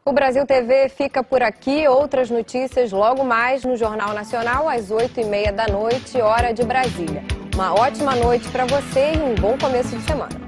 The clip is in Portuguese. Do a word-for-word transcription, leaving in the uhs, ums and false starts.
O Brasil T V fica por aqui. Outras notícias logo mais no Jornal Nacional, às oito e meia da noite, hora de Brasília. Uma ótima noite para você e um bom começo de semana.